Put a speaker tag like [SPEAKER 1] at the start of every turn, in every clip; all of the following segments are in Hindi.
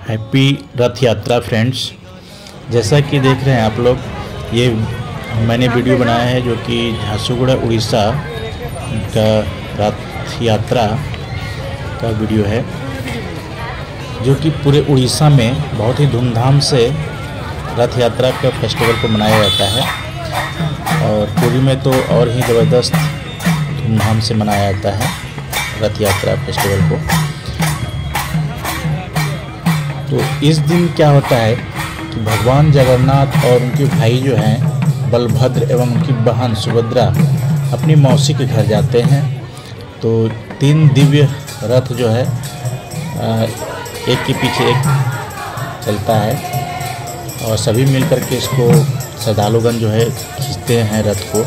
[SPEAKER 1] हैप्पी रथ यात्रा फ्रेंड्स। जैसा कि देख रहे हैं आप लोग, ये मैंने वीडियो बनाया है जो कि झारसुगुड़ा उड़ीसा का रथ यात्रा का वीडियो है, जो कि पूरे उड़ीसा में बहुत ही धूमधाम से रथ यात्रा का फेस्टिवल को मनाया जाता है। और पुरी में तो और ही ज़बरदस्त धूमधाम से मनाया जाता है रथ यात्रा फेस्टिवल को। तो इस दिन क्या होता है कि भगवान जगन्नाथ और उनके भाई जो हैं बलभद्र एवं उनकी बहन सुभद्रा अपनी मौसी के घर जाते हैं। तो 3 दिव्य रथ जो है एक के पीछे एक चलता है और सभी मिलकर के इसको श्रद्धालुगण जो है खींचते हैं रथ को।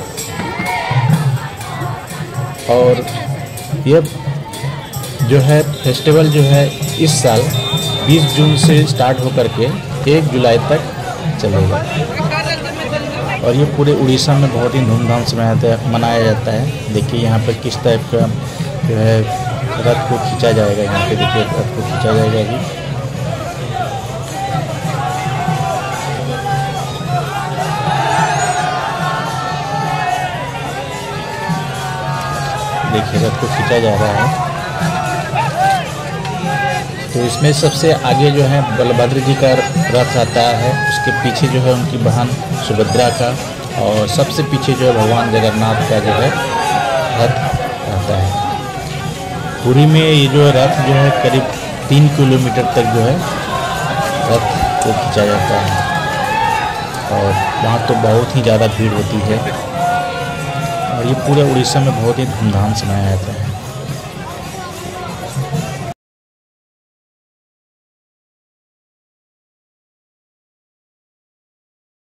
[SPEAKER 1] और यह जो है फेस्टिवल जो है इस साल 20 जून से स्टार्ट होकर के 1 जुलाई तक चलेगा। और ये पूरे उड़ीसा में बहुत ही धूमधाम से मनाया जाता है। देखिए यहाँ पर किस टाइप का जो है रथ को खींचा जाएगा। यहाँ पे देखिए रथ को खींचा जाएगा ही। देखिए रथ को खींचा जा रहा है। तो इसमें सबसे आगे जो है बलभद्र जी का रथ आता है, उसके पीछे जो है उनकी बहन सुभद्रा का, और सबसे पीछे जो है भगवान जगन्नाथ का जो है रथ आता है। पुरी में ये जो रथ जो है करीब 3 किलोमीटर तक जो है रथ को खींचा जाता है। और वहाँ तो बहुत ही ज़्यादा भीड़ होती है और ये पूरे उड़ीसा में बहुत ही धूमधाम से मनाया जाता है।